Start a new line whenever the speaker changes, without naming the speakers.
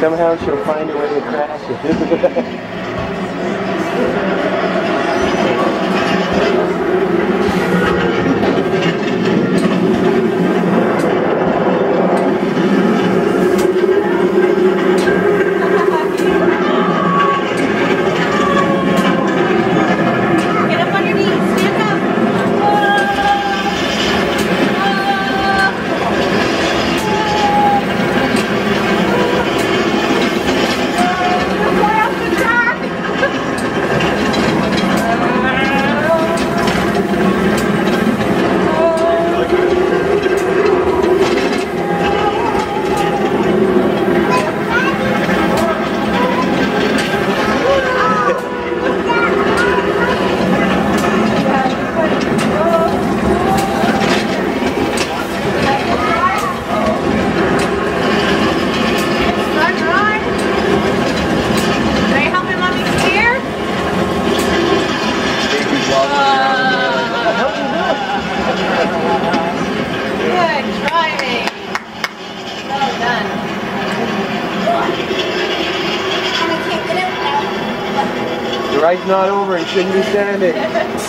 Somehow she'll find a way to crash it.
Good driving. Well done.
The ride's not over and shouldn't be standing.